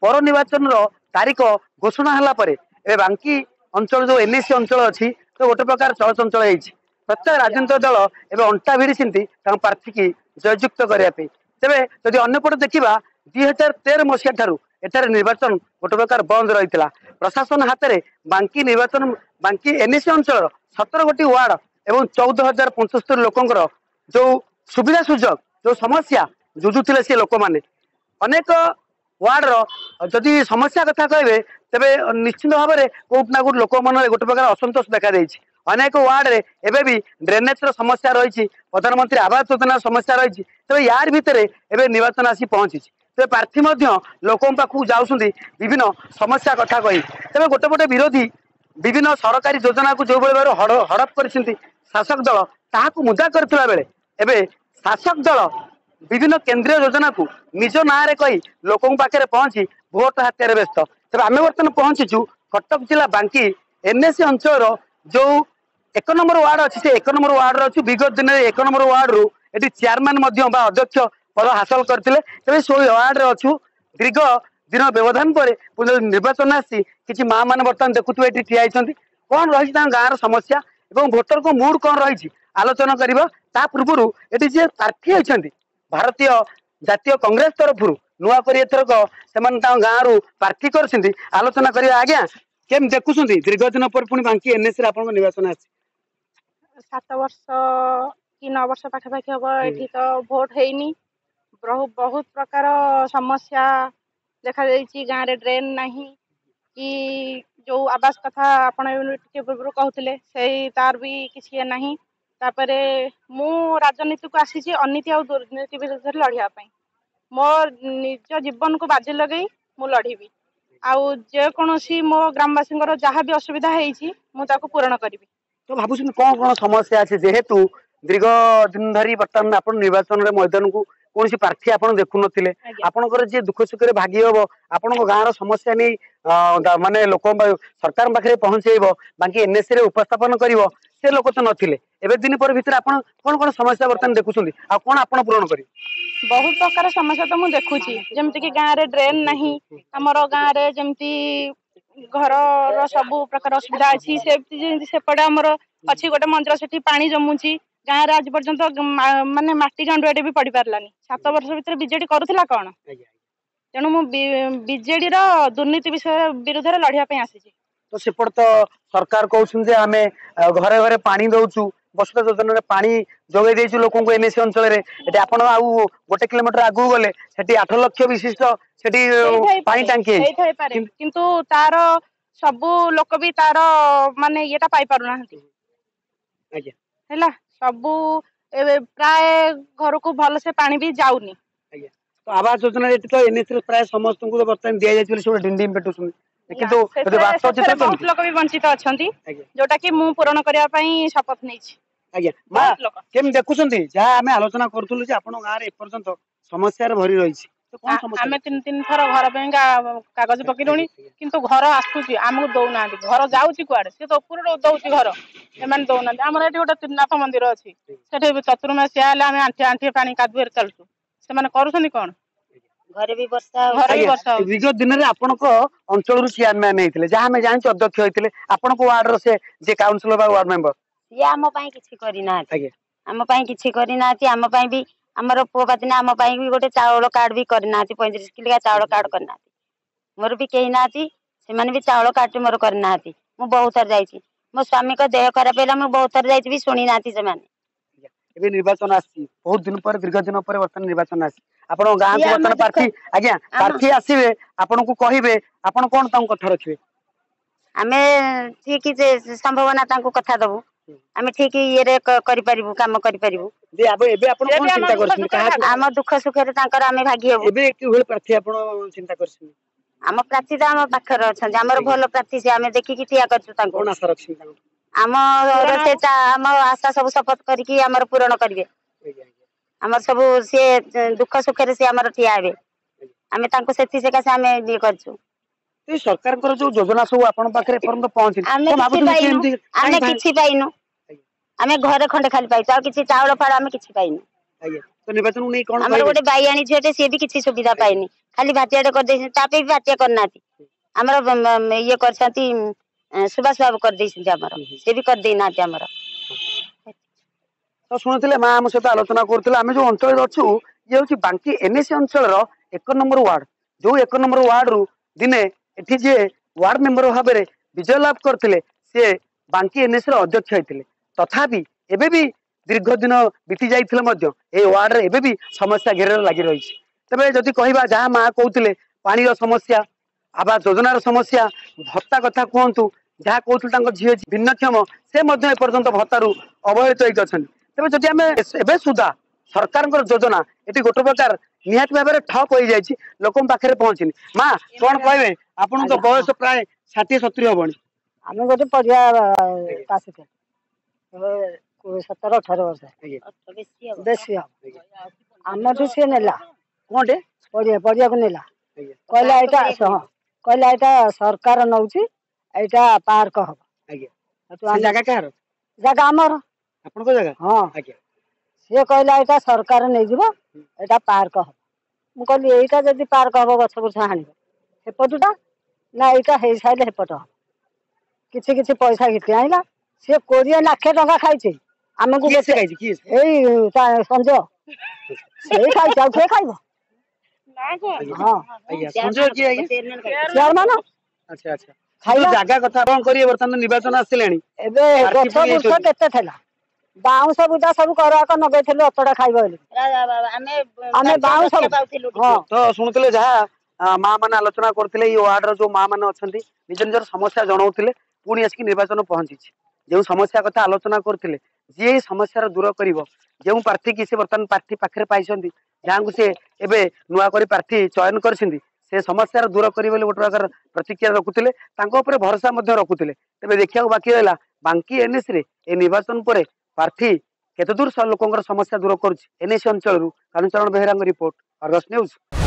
पर निर्वाचन तारीख घोषणा हला परे ए बांकी अंचल जो एनएसी अंचल अच्छी तो गोटे प्रकार चलचंचल होती प्रत्येक राजनीतिक दल एवं अंटा भिड़ी प्रार्थी की जययुक्त करने तेरे जदि अंपटे देखा 2013 मसीहा ठारू एठारे निर्वाचन गोटे प्रकार बंद रही प्रशासन हाथ में बांकी निर्वाचन बांकी एनएसी अंचल 17 गोटी वार्ड एवं 14,075 लोकंर जो सुविधा सुजोग जो समस्या जुझुले सी लोक मैंने अनेक वार्ड जदि समस्या कथा कहे तेरे निश्चित भाव में कौटना कौट लोक मन गोटे प्रकार असंतोष देखा देती अनेक वार्ड रे एबे भी ड्रेनेज समस्या रही प्रधानमंत्री आवास योजना समस्या रही तेज यार भितर एवं निर्वाचन आसी पहुंची तेज प्रार्थी लोक पाखक जाऊँ विभिन्न समस्या कथा कही तेज गोटे गोटे विरोधी विभिन्न सरकारी योजना को जो भाव हड़प कर शासक दल ताकू मुदा करथिला बेले एबे शासक दल विभिन्न केंद्रीय योजना को निज ना कही लोक पाखे पहुंची भोट हत्यार व्यस्त तेज आम बर्तमान पहुंचीचु कटक जिला बांकी एनएसी अंचल जो 1 नंबर वार्ड अच्छी से 1 नंबर वार्ड अच्छी विगत दिन में 1 नंबर वार्ड रु ये चेयरमैन अध्यक्ष पद हासिल करते तेज से वार्ड अच्छु दीर्घ दिन व्यवधान पर निर्वाचन आसी किसी माँ मैंने बर्तमान देखुए ये ठिया कौन रही गाँव समस्या और भोटर को मूड कौन रही आलोचना करवा पूर्व ये जी प्रार्थी होती भारतीय जातीय कांग्रेस तरफ नुआकर एथरक से गाँव प्रार्थी कर आलोचना करवा आज्ञा केम देखुं दीर्घ दिन पर पुणी बांकी एनएस निर्वाचन आसी 7 वर्ष कि 9 वर्ष पाखापाखि हम ये तो भोट है बहुत प्रकार समस्या देखा गाँव में ड्रेन नहीं कि जो आवास कथा आपण पूर्व कहते से तार भी किसी नहीं तापर मु राजनीति को आसी अनीति और दुर्नीति विरुद्ध लड़ाई मो निज जीवन को बाजी लगे मु लड़बी आउ जेकोसी मो ग्रामवासी जहाँ भी असुविधा होता पूरण करी तो भावुँ कौन कौन समस्या अच्छे जेहेतु दीर्घ दिन धरी बर्तमान आप निर्वाचन मैदान को कौन प्रार्थी आप देखु नी आपंकर जी दुख सुख भागी हम आपण गाँव समस्या नहीं माने लोक सरकार पाखे पहुँचेब बाकी एनएससी उपस्थापन कर से लोक तो नथिले एबे दिन पर भीतर आपण कौन कौन समस्या बर्तमान देखुं आ कौन आप पूरण कर बहुत प्रकार समस्या तो मुझे देखुची जमती कि गाँव में ड्रेन नहीं आमर गाँव में जमती घर सब प्रकार असुविधा अच्छी सेपटे आमर अच्छी गोटे मंदिर से पानी जमुची गाँव में आज पर्यंत माने माटी गांडुआटे भी पड़ पारानी 7 वर्ष भीतर बीजेडी करुला कौन तेणु मु बीजेडी दुर्नीति विषय विरुद्ध लड़ाई आसी तो सेपट तो सरकार कहते आम घरे घरे पानी दौचु बसुधा योजना पानी जोगे देचु लोक एनएसी अंचल में आप गोटे किलोमीटर आगू गले 8 लाख विशिष्ट पानी टांकी किंतु तार सबू लोक भी तार माने ये पाई पारना है सबू प्राय घर को भल से पानी भी जाऊनी तो आवास योजना तो एनएसी प्राय समस्त को बर्तमान दि जाए सब डिंडिम पेटुछन किंतु बहुत लोक भी वंचित अच्छा जोटा कि मु पूरण करने शपथ नहीं आज्ञा केम देखुं जहाँ आम आलोचना करूँ आप गाँव में एपर्यंत समस्या भरी रही आम 3 थर घर कागज पकड़े किंतु घर आसूसी आमको दौना घर जाऊँगी कुआड़े सी तो ऊपर दौर घर एम दौना आम ये गोटे त्रिनाथ मंदिर अच्छी से चतुर्मासिया आम आंठे आंठे पानी कादुए चलुँ से करुँच कौन घरे भी वर्षा विगत दिन में आपण अंचल चेयरमैन होते जहाँ आम जानी अध्यक्ष होते आपण वार्ड से जे काउंसिलर वार्ड मेंबर सी आम किसी करना आम किसी करना आम भी आमर पुओ पाती आम भी गोटे चाउल कार्ड भी करना 35 किलिया चाउल कार्ड करना मोर भी कहीं ना से भी चाउल कार्ड मोर करना मु बहुत थर जाइए मो स्वामी को देह खराब है मुझे बहुत थर जाइए शुणी ना से निर्वाचन आसी बहुत दिन पर दीर्घ दिन पर बर्तमान निर्वाचन आसी आप गाँव को बर्तमान प्रार्थी आज्ञा प्रार्थी आसवे आपन को कहे आपन कौन कथा रखिए आम ठीक संभावना कथा दबू आम ठीक ये कम आम दुख सुखे आम भागी प्रार्थी चिंता कर आम प्रार्थी तो आम पाखे अच्छा आम भल प्रार्थी से आम देखिकी ठिया कर आम आशा सब शपथ करके आमर पूरण करेंगे आमर सब सी दुख सुखे सी आमर ठिया हे आम से सकाशे आम ये कर सरकार जो योजना सब आपन पाखे पहुंची आम कि पाइनु आम घरे खंडे खाली पाइनु आ किसी चाउल फाड़ आम कि पाइनु तो निर्वाचन को नहीं कौन आमर गोटे बाईआणी झीटे सी भी किसी सुविधा पाइनी खाली भाटियाटे कर तापे भी भाटिया करना आमर ये कर सुभाष बाबू कर सी भी कर देना आमर तो शुणुले माँ आम सहित आलोचना करुले आम जो अंचल अच्छु ये हूँ बांकी एनएसी अंचल 1 नंबर वार्ड जो 1 नंबर वार्ड रु दिने एठी जे वार्ड मेंबर भाव में विजय लाभ करते सी बांकी एनएसी अध्यक्ष होते तथापि एबे भी दीर्घ दिन बीती जाइए वार्ड रे एबे भी समस्या घेर लगी रही तेरे जदि कहवा जहाँ माँ कहते पानी समस्या आवास योजनार समस्या भत्ता कथा कहतु जहाँ कहते झील भिन्नक्षम से एपर्तंत भत्तारू अवहेलित होती तेज जदि आम ए सुधा सरकार योजना ये गोटे प्रकार निहाती भाव में ठप हो जाए लोक पाखे पहुँचनी माँ कौन कहे आपण तो बयस प्राय 60-70 हबनी आम गोटे परिवार 17-18 वर्ष बेसी आम सी नेला कौटे परिया को नेला कहला यहाँ सरकार नौ पार्क हम जगह कह जगह आमर आपण जगह हाँ सी कहला यहाँ सरकार नहीं यहाँ पार्क हम मुझे यहाँ जब पार्क हम गछ बुछ हाण हेपटा ना यहाँ हो सारे हेपट हम किसी किसी पैसा घिटी आईला सी 20 लाख टका खाई आमको संजय से खाई खाइब हाँ चेयरमैन अच्छा अच्छा जगह कथा कौन करिए बर्तमान निर्वाचन आसिले गछ बुछ केते बाउंस बुटा सब कराक नगेल अतड़ा खाइब आमे बाउंस तो शुणुले जहाँ माँ मैंने आलोचना करते वार्ड जो माँ मैंने अच्छा निज निजर समस्या जनाऊे पुणी आसिक निर्वाचन पहुंची जो समस्या कथा आलोचना करते जी समस्या दूर कर जो प्रार्थी की से बर्तमान प्रार्थी पाखे पाई जहाँ को सी एवं नुआ प्रार्थी चयन कर समस्या दूर करेंगे गोटे प्रकार प्रतिक्रिया रखुले भरोसा रखुले तेज देखा बाकी रहा बांकी एनएस रे ए निर्वाचन पर प्रार्थी केते दूर लोक समस्या दूर कर एनएसी अंचल Kalicharan Behera report Argus news.